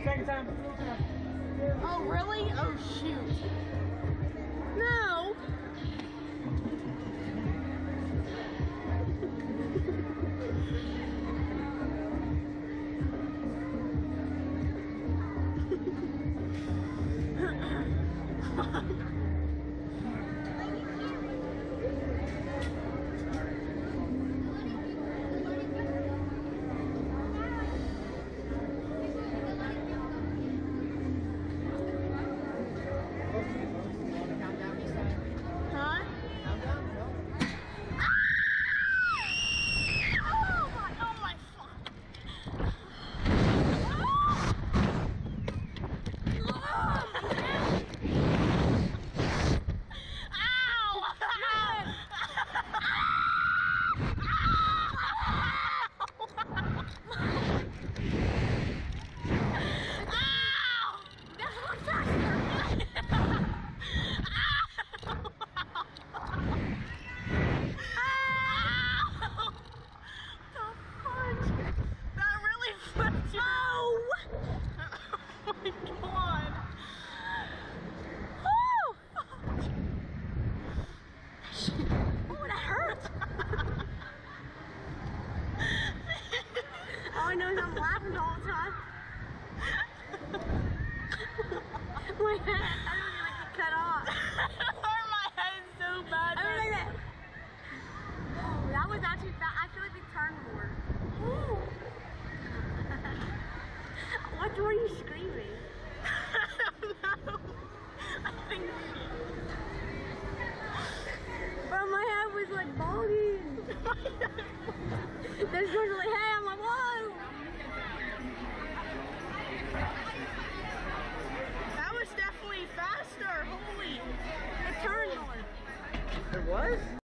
Second time. Oh, really? Oh, shoot. No. All I know is I'm laughing all the time. My head, I don't get like it cut off. My head is so bad. I mean, like that. Oh, that was actually that. I feel like we turned more. What were you screaming? I don't know. I think. Bro, my head was like bogging. This was like, hey, I'm like, whoa. That was definitely faster. Holy. It turned more. It was?